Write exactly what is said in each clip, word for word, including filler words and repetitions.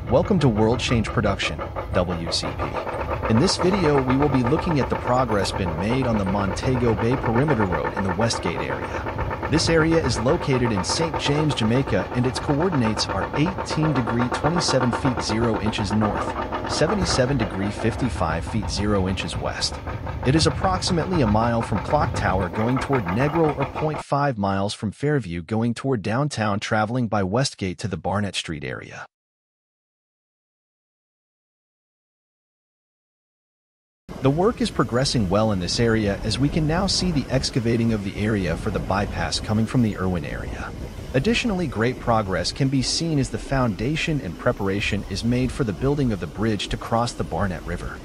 Welcome to World Change Production, W C P. In this video, we will be looking at the progress been made on the Montego Bay Perimeter Road in the Westgate area. This area is located in Saint James, Jamaica, and its coordinates are eighteen degree twenty-seven feet zero inches north, seventy-seven degree fifty-five feet zero inches west. It is approximately a mile from Clock Tower going toward Negro or zero point five miles from Fairfield going toward downtown traveling by Westgate to the Barnett Street area. The work is progressing well in this area as we can now see the excavating of the area for the bypass coming from the Irwin area. Additionally, great progress can be seen as the foundation and preparation is made for the building of the bridge to cross the Barnett River.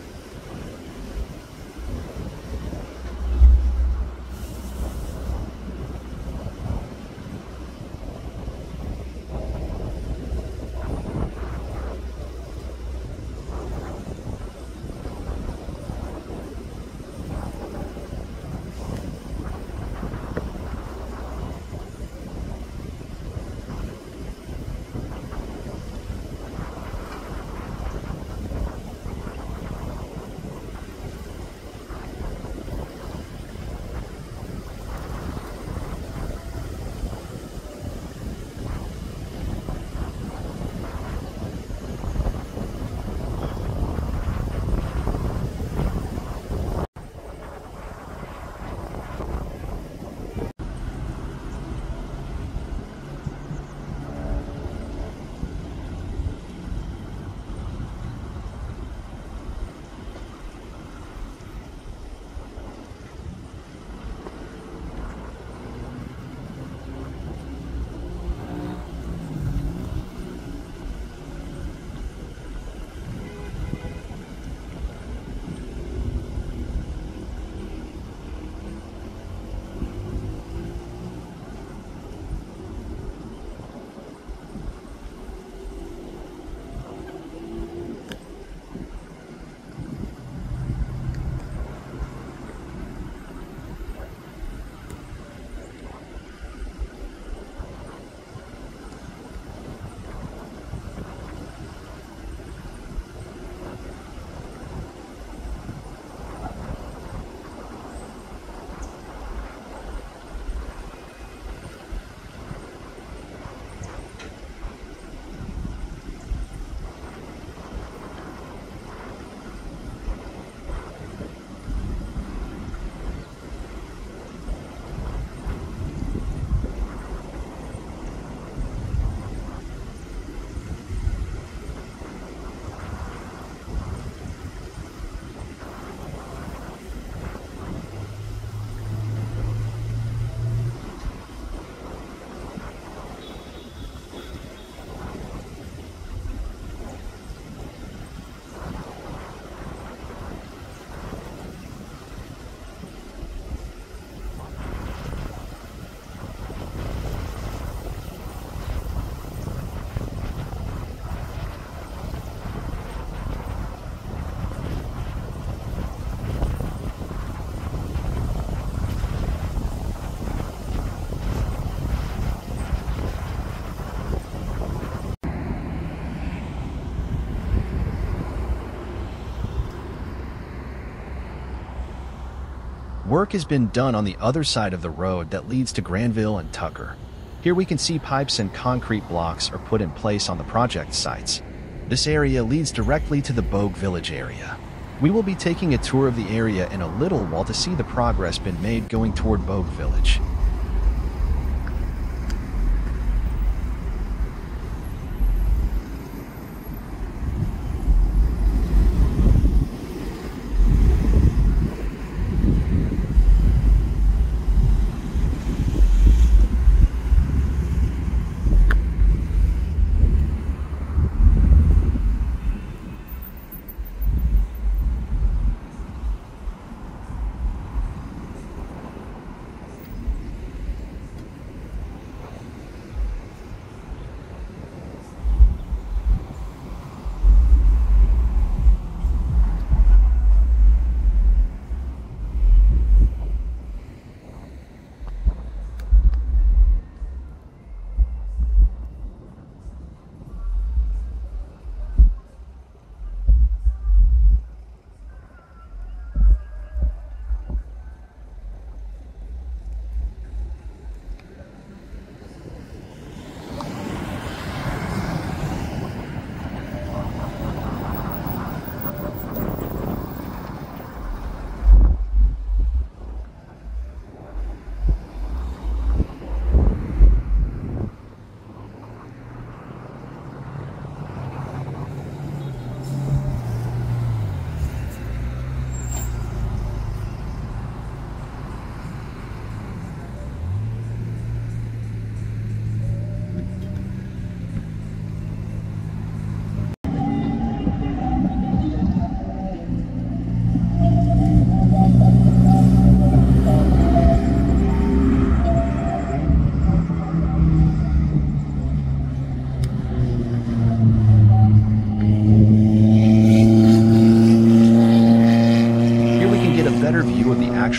Work has been done on the other side of the road that leads to Granville and Tucker. Here we can see pipes and concrete blocks are put in place on the project sites. This area leads directly to the Bogue Village area. We will be taking a tour of the area in a little while to see the progress been made going toward Bogue Village.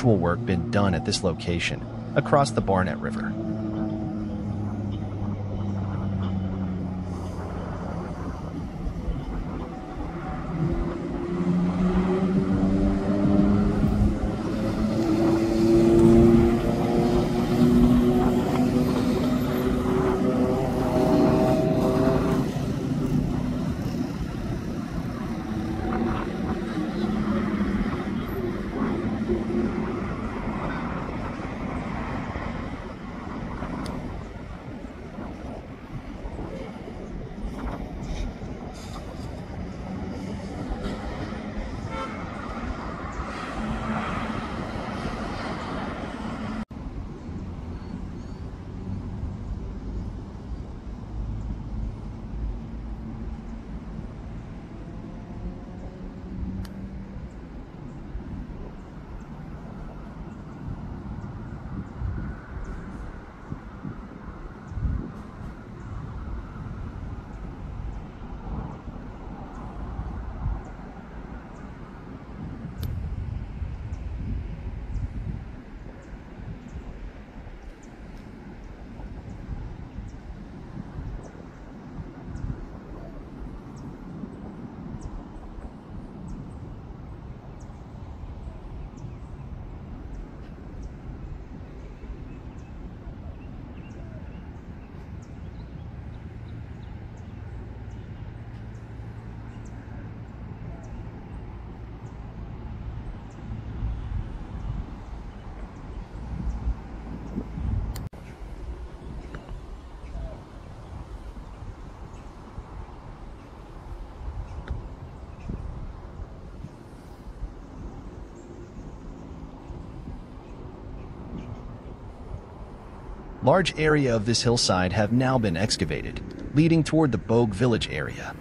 unusual work been done at this location across the Barnett River. Large area of this hillside have now been excavated, leading toward the Bogue Village area.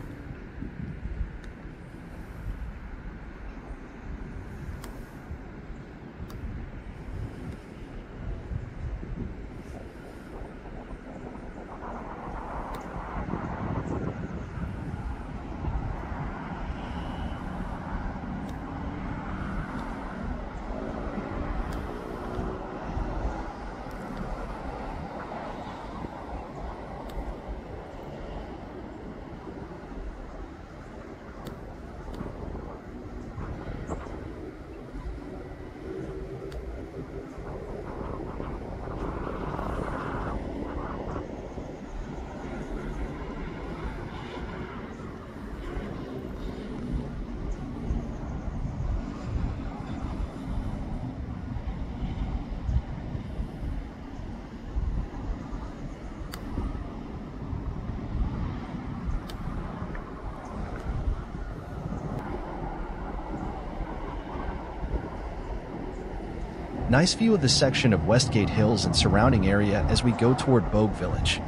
Nice view of the section of Westgate Hills and surrounding area as we go toward Bogue Village.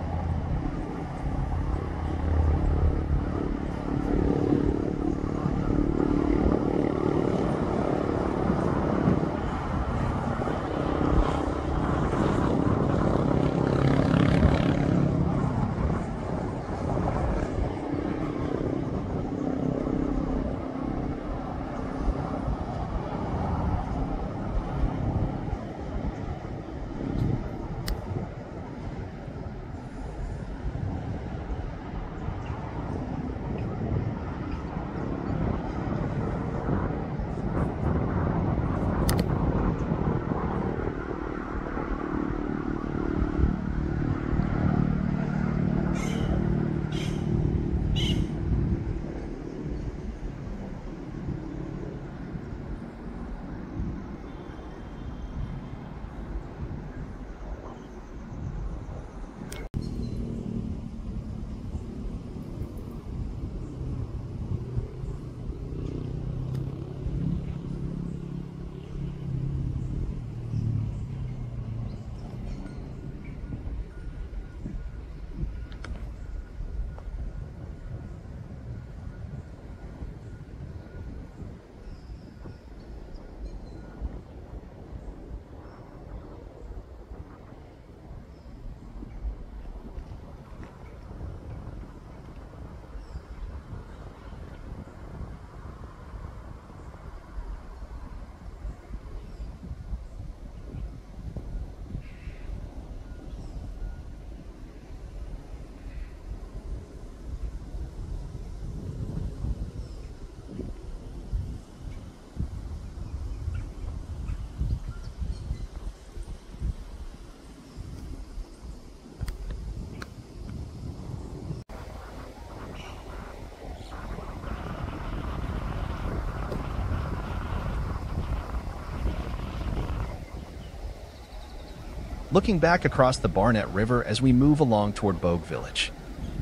looking back across the Barnett River as we move along toward Bogue Village.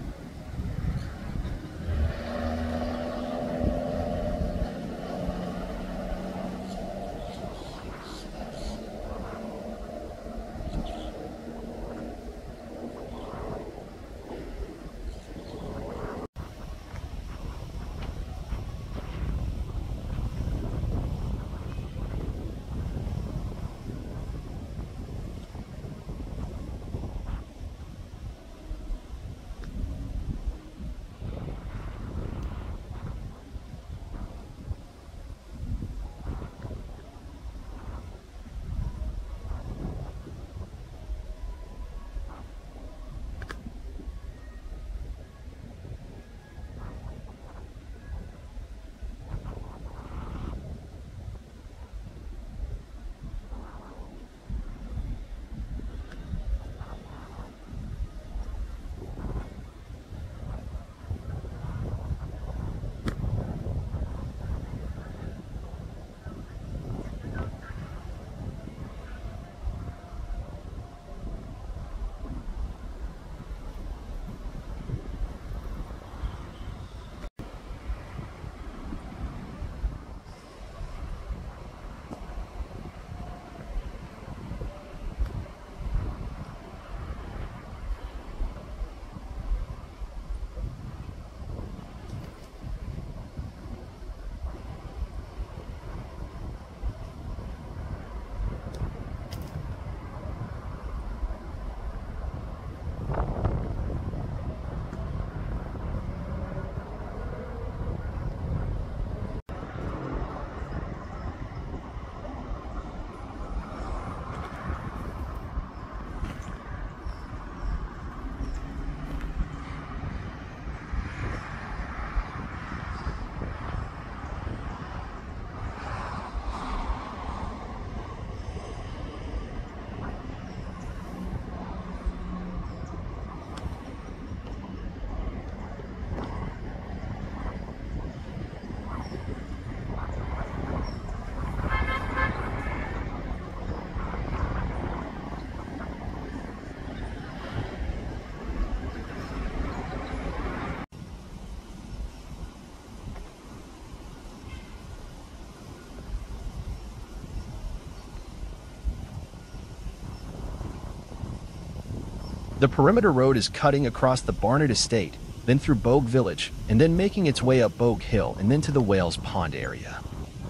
The Perimeter Road is cutting across the Barnett Estate, then through Bogue Village, and then making its way up Bogue Hill and then to the Whales Pond area.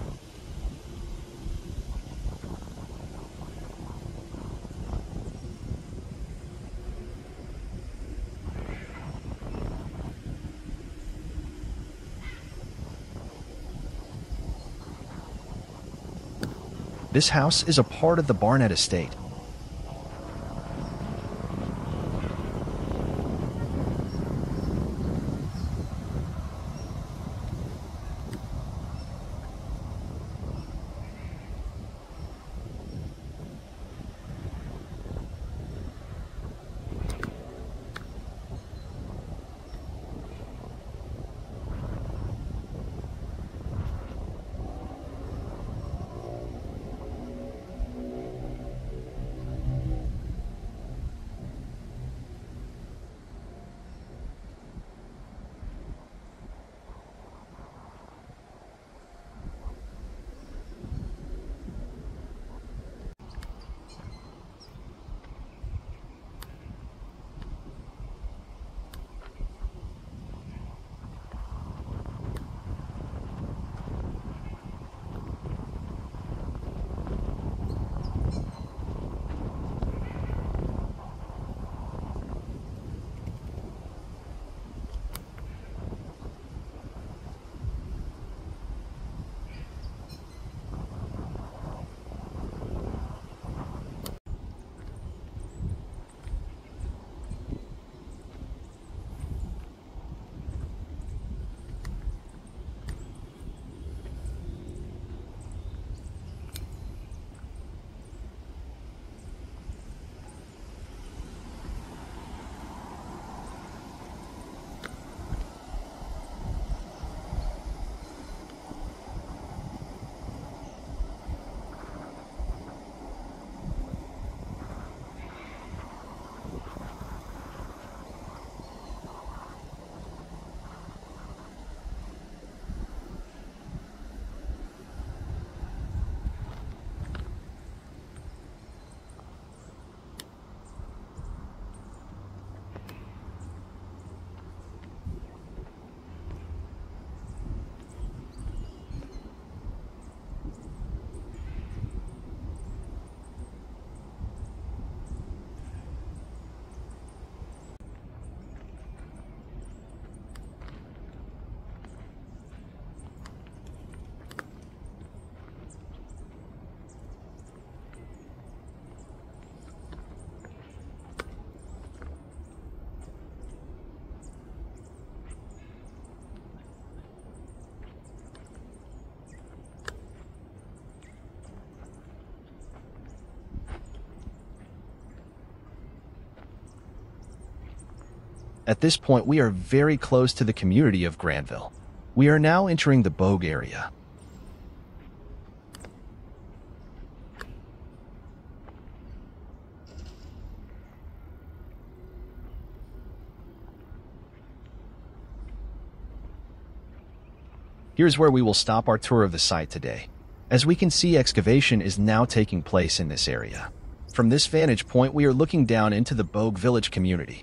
This house is a part of the Barnett Estate. At this point, we are very close to the community of Granville. We are now entering the Bogue area. Here's where we will stop our tour of the site today. As we can see, excavation is now taking place in this area. From this vantage point, we are looking down into the Bogue Village community.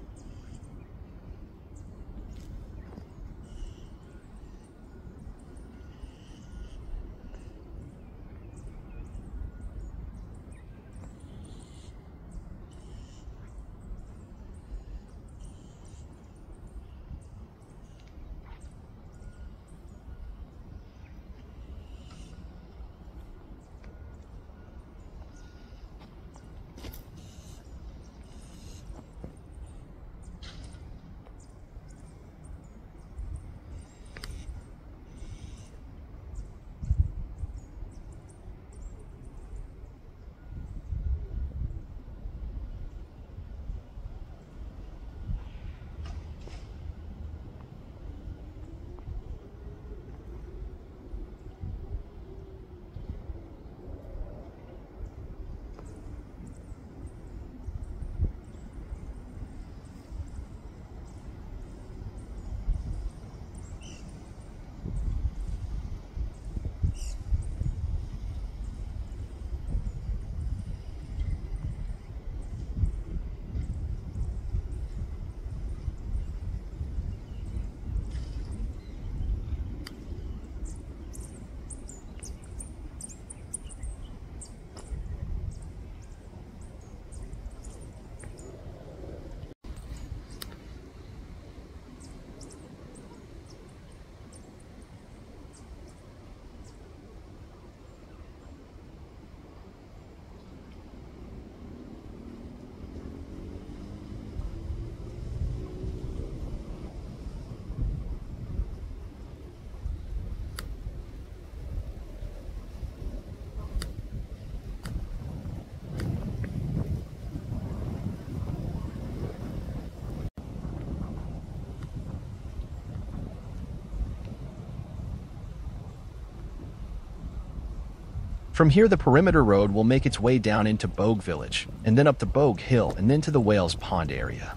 From here, the Perimeter Road will make its way down into Bogue Village, and then up to Bogue Hill, and then to the Whales Pond area.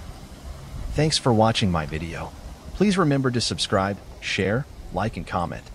Thanks for watching my video. Please remember to subscribe, share, like, and comment.